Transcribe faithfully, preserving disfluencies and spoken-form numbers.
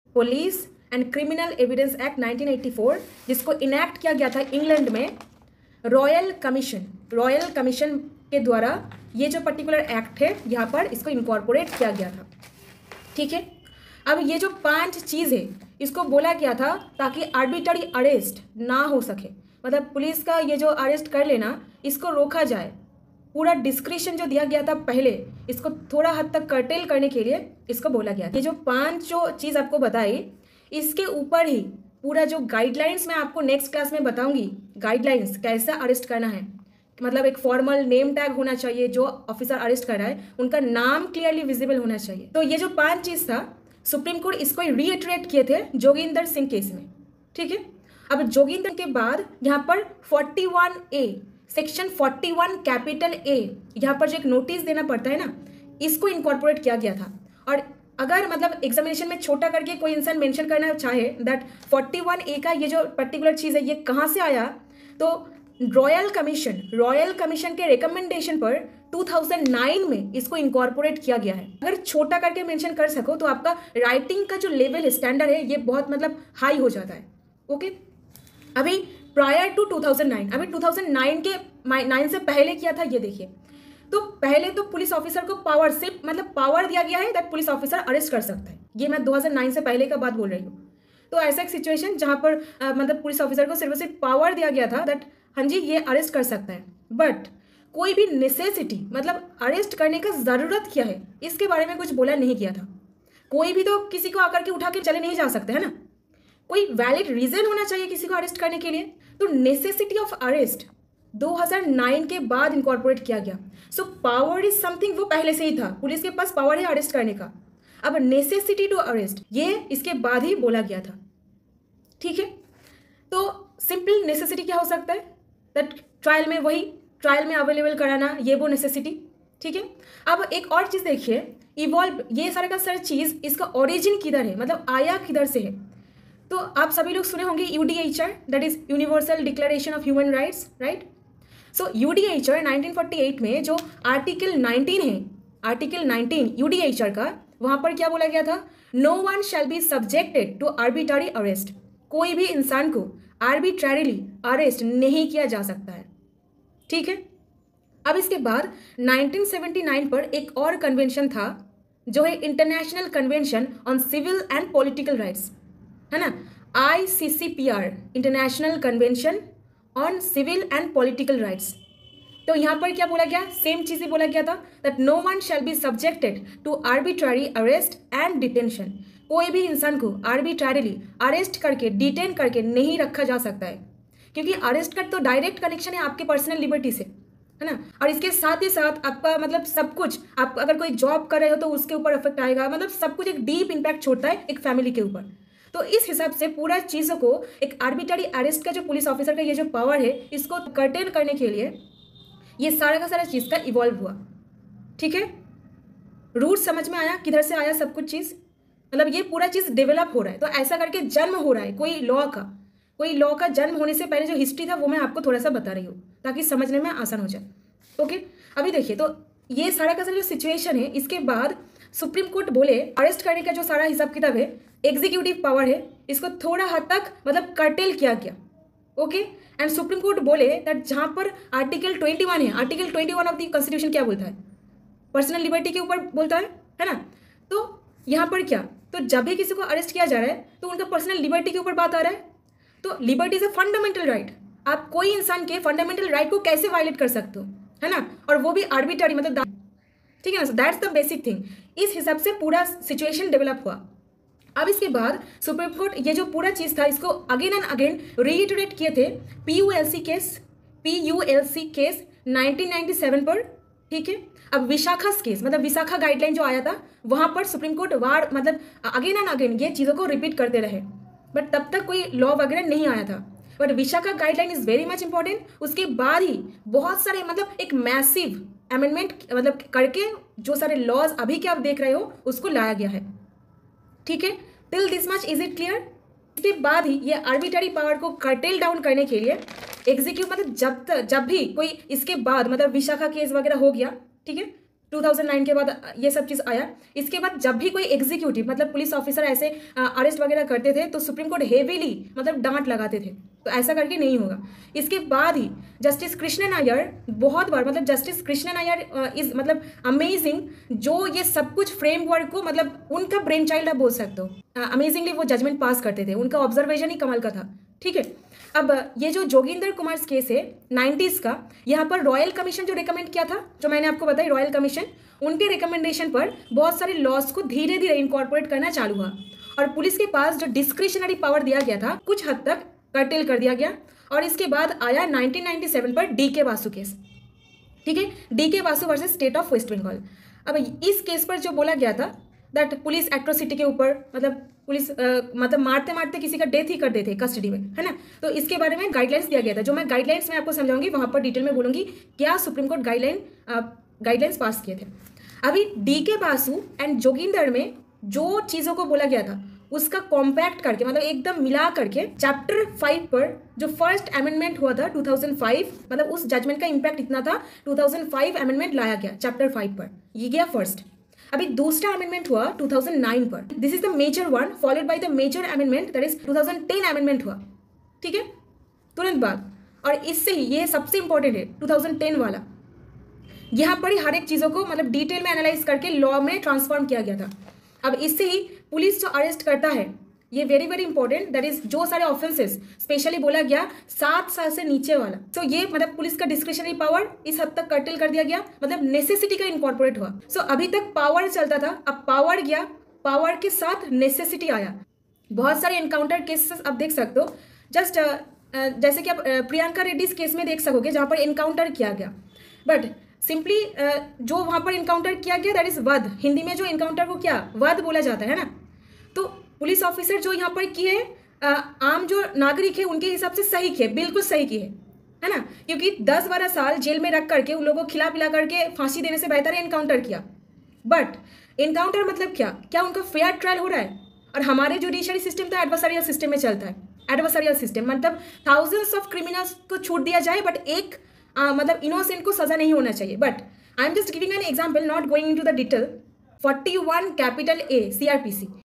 Police and criminal evidence act nineteen eighty four, जिसको enact किया गया था इंग्लैंड में रॉयल कमीशन रॉयल कमीशन के द्वारा ये जो पर्टिकुलर एक्ट है यहाँ पर इसको इनकॉर्पोरेट किया गया था। ठीक है, अब ये जो पांच चीज़ है इसको बोला गया था ताकि आर्बिट्ररी अरेस्ट ना हो सके, मतलब पुलिस का ये जो अरेस्ट कर लेना इसको रोका जाए। पूरा डिस्क्रिप्शन जो दिया गया था पहले, इसको थोड़ा हद तक कर्टेल करने के लिए इसको बोला गया। ये जो पांच जो चीज़ आपको बताई इसके ऊपर ही पूरा जो गाइडलाइंस मैं आपको नेक्स्ट क्लास में बताऊंगी, गाइडलाइंस कैसा अरेस्ट करना है, मतलब एक फॉर्मल नेम टैग होना चाहिए, जो ऑफिसर अरेस्ट कर रहा है उनका नाम क्लियरली विजिबल होना चाहिए। तो ये जो पांच चीज़ था सुप्रीम कोर्ट इसको रीइटरेट किए थे जोगिंदर सिंह केस में। ठीक है, अब जोगिंदर के बाद यहाँ पर forty one A section forty one capital A यहाँ पर जो एक नोटिस देना पड़ता है ना, इसको इनकॉर्पोरेट किया गया था। और अगर मतलब एग्जामिनेशन में छोटा करके कोई इंसान मेंशन करना चाहे दैट फोर्टी वन ए का ये जो पर्टिकुलर चीज़ है ये कहाँ से आया, तो रॉयल कमीशन रॉयल कमीशन के रिकमेंडेशन पर टू थाउजेंड नाइन में इसको इनकॉर्पोरेट किया गया है। अगर छोटा करके मेंशन कर सको तो आपका राइटिंग का जो लेवल स्टैंडर्ड है ये बहुत मतलब हाई हो जाता है। ओके, अभी prior to two thousand nine, अभी टू थाउजेंड नाइन के नाइन से पहले किया था ये देखिए। तो पहले तो पुलिस ऑफिसर को पावर सिर्फ मतलब पावर दिया गया है दैट पुलिस ऑफिसर अरेस्ट कर सकता है, ये मैं दो हज़ार नौ से पहले का बात बोल रही हूँ। तो ऐसा एक सिचुएशन जहाँ पर आ, मतलब पुलिस ऑफिसर को सिर्फ सिर्फ पावर दिया गया था दैट हाँ जी ये अरेस्ट कर सकता है, बट कोई भी नेसेसिटी मतलब अरेस्ट करने का ज़रूरत क्या है इसके बारे में कुछ बोला नहीं गया था। कोई भी तो किसी को आकर के उठा के चले नहीं जा सकते है ना, कोई वैलिड रीजन होना चाहिए किसी को अरेस्ट करने के लिए। तो नेसेसिटी ऑफ अरेस्ट दो हज़ार नौ के बाद इनकॉर्पोरेट किया गया। सो पावर इज समथिंग वो पहले से ही था, पुलिस के पास पावर है अरेस्ट करने का। अब नेसेसिटी टू अरेस्ट ये इसके बाद ही बोला गया था। ठीक है, तो सिंपल नेसेसिटी क्या हो सकता है दैट ट्रायल में वही ट्रायल में अवेलेबल कराना, ये वो नेसेसिटी। ठीक है, अब एक और चीज़ देखिए, इवॉल्व ये सारा का सारा चीज़ इसका ओरिजिन किधर है, मतलब आया किधर से है। तो आप सभी लोग सुने होंगे U D H R, that is universal declaration of human rights, right. So U D H R nineteen forty eight में जो आर्टिकल नाइनटीन है, article nineteen U D H R का, वहाँ पर क्या बोला गया था, no one shall be subjected to arbitrary arrest, कोई भी इंसान को आर्बिट्ररीली अरेस्ट नहीं किया जा सकता है। ठीक है, अब इसके बाद नाइनटीन सेवेंटी नाइन पर एक और कन्वेंशन था जो है international convention on civil and political rights, है ना, I C C P R, international convention on civil and political rights. तो यहाँ पर क्या बोला गया, सेम चीज़ ही बोला गया था that no one shall be subjected to arbitrary arrest and detention, कोई भी इंसान को आर्बिट्ररीली अरेस्ट करके डिटेन करके नहीं रखा जा सकता है, क्योंकि अरेस्ट का तो डायरेक्ट कनेक्शन है आपके पर्सनल लिबर्टी से, है ना। और इसके साथ ही साथ आपका मतलब सब कुछ, आप अगर कोई जॉब कर रहे हो तो उसके ऊपर इफेक्ट आएगा, मतलब सब कुछ एक डीप इम्पैक्ट छोड़ता है एक फैमिली के ऊपर। तो इस हिसाब से पूरा चीज़ों को एक आर्बिट्ररी अरेस्ट का जो पुलिस ऑफिसर का ये जो पावर है इसको कर्टेन करने के लिए ये सारा का सारा चीज़ का इवॉल्व हुआ। ठीक है, रूट समझ में आया किधर से आया सब कुछ चीज़, मतलब ये पूरा चीज़ डेवलप हो रहा है। तो ऐसा करके जन्म हो रहा है कोई लॉ का, कोई लॉ का जन्म होने से पहले जो हिस्ट्री था वो मैं आपको थोड़ा सा बता रही हूँ ताकि समझने में आसान हो जाए। ओके, अभी देखिए, तो ये सारा का सारा जो सिचुएशन है, इसके बाद सुप्रीम कोर्ट बोले अरेस्ट करने का जो सारा हिसाब किताब है, एग्जीक्यूटिव पावर है, इसको थोड़ा हद तक मतलब कर्टेल किया गया। ओके, एंड सुप्रीम कोर्ट बोले दैट जहाँ पर आर्टिकल ट्वेंटी वन है, article twenty one of the constitution क्या बोलता है, पर्सनल लिबर्टी के ऊपर बोलता है, है ना। तो यहाँ पर क्या, तो जब भी किसी को अरेस्ट किया जा रहा है तो उनका पर्सनल लिबर्टी के ऊपर बात आ रहा है। तो liberty is a fundamental right, आप कोई इंसान के फंडामेंटल राइट को कैसे वायलेट कर सकते हो, है ना, और वो भी आर्बिट्ररी, मतलब ठीक है ना। That's the basic thing. इस हिसाब से पूरा सिचुएशन डेवलप हुआ। अब इसके बाद सुप्रीम कोर्ट ये जो पूरा चीज़ था इसको अगेन एंड अगेन रीइटरेट किए थे P U L C case P U L C case nineteen ninety seven पर। ठीक है, अब विशाखा केस मतलब विशाखा गाइडलाइन जो आया था वहाँ पर सुप्रीम कोर्ट वार मतलब अगेन एंड अगेन ये चीज़ों को रिपीट करते रहे, बट तब तक कोई लॉ वगैरह नहीं आया था। But Vishakha guideline is very much important. उसके बाद ही बहुत सारे मतलब एक मैसिव अमेंडमेंट मतलब करके जो सारे लॉज अभी के आप देख रहे हो उसको लाया गया है। ठीक है, till this much is it clear. इसके बाद ही ये आर्बिट्ररी पावर को कर्टेल डाउन करने के लिए एग्जीक्यूट मतलब जब तक जब भी कोई इसके बाद मतलब विशाखा केस वगैरह हो गया, ठीक है, टू थाउजेंड नाइन के बाद ये सब चीज़ आया। इसके बाद जब भी कोई एग्जीक्यूटिव मतलब पुलिस ऑफिसर ऐसे अरेस्ट वगैरह करते थे तो सुप्रीम कोर्ट हेवीली मतलब डांट लगाते थे, तो ऐसा करके नहीं होगा। इसके बाद ही जस्टिस कृष्णन अय्यर बहुत बार मतलब जस्टिस कृष्णन अय्यर इज मतलब अमेजिंग, जो ये सब कुछ फ्रेमवर्क को मतलब उनका ब्रेन चाइल्ड आप बोल सकते हो। अमेजिंगली वो जजमेंट पास करते थे, उनका ऑब्जर्वेशन ही कमाल का था। ठीक है, अब ये जो जोगिंदर कुमार केस है नाइन्टीज़ का, यहाँ पर रॉयल कमीशन जो रिकमेंड किया था, जो मैंने आपको बताई रॉयल कमीशन, उनके रिकमेंडेशन पर बहुत सारे लॉस को धीरे धीरे इनकॉर्पोरेट करना चालू हुआ और पुलिस के पास जो डिस्क्रिशनरी पावर दिया गया था कुछ हद तक कर्टेल कर दिया गया। और इसके बाद आया नाइनटीन नाइंटी सेवन पर डी के बासु केस। ठीक है, D K Basu versus state of West Bengal. अब इस केस पर जो बोला गया था दैट पुलिस एट्रोसिटी के ऊपर मतलब पुलिस आ, मतलब मारते मारते किसी का डेथ ही कर देते कस्टडी में, है ना। तो इसके बारे में गाइडलाइंस दिया गया था, जो मैं गाइडलाइंस में आपको समझाऊंगी, वहां पर डिटेल में बोलूंगी क्या supreme court guideline guidelines pass किए थे। अभी D K Basu and Joginder में जो चीज़ों को बोला गया था उसका कॉम्पैक्ट करके मतलब एकदम मिला करके चैप्टर फाइव पर जो फर्स्ट अमेंडमेंट हुआ था टू थाउजेंड फाइव, मतलब उस जजमेंट का इम्पैक्ट इतना था, टू थाउजेंड फाइव अमेंडमेंट लाया गया चैप्टर फाइव पर, ये गया फर्स्ट। अभी दूसरा अमेंडमेंट हुआ टू थाउजेंड नाइन पर, this is the major one followed by the major amendment that is two thousand ten amendment हुआ। ठीक है, तुरंत बाद। और इससे ही ये सबसे इंपॉर्टेंट है टू थाउजेंड टेन वाला, यहाँ पर ही हर एक चीज़ों को मतलब डिटेल में एनालाइज करके लॉ में ट्रांसफॉर्म किया गया था। अब इससे ही पुलिस जो अरेस्ट करता है, ये very very important, that is जो सारे ऑफेंसेस स्पेशली बोला गया सात साल से नीचे वाला, तो ये मतलब पुलिस का डिस्क्रिशनरी पावर इस हद तक कर्टेल कर दिया गया, मतलब नेसेसिटी का इनकॉर्पोरेट हुआ। सो so, अभी तक पावर चलता था, अब पावर गया, पावर के साथ नेसेसिटी आया। बहुत सारे एनकाउंटर केसेस आप देख सकते हो, जस्ट uh, uh, जैसे कि आप uh, प्रियंका रेड्डी केस में देख सकोगे जहाँ पर एनकाउंटर किया गया, बट सिंपली uh, जो वहाँ पर इनकाउंटर किया गया दैट इज वध, हिंदी में जो इनकाउंटर को क्या वध बोला जाता है ना। तो पुलिस ऑफिसर जो यहाँ पर किए uh, आम जो नागरिक है उनके हिसाब से सही किए, बिल्कुल सही किए, है ना, क्योंकि दस बारह साल जेल में रख करके उन लोगों को खिला पिला करके फांसी देने से बेहतर है इनकाउंटर किया। बट इनकाउंटर मतलब क्या क्या उनका फेयर ट्रायल हो रहा है। और हमारे जुडिशरी सिस्टम तो एडवर्सरियल सिस्टम में चलता है, एडवर्सरियल सिस्टम मतलब थाउजेंड्स ऑफ क्रिमिनल्स को छूट दिया जाए बट एक Uh, मतलब इनोसेंट को सजा नहीं होना चाहिए। But I am just giving an example, not going into the detail. Forty one capital A CrPC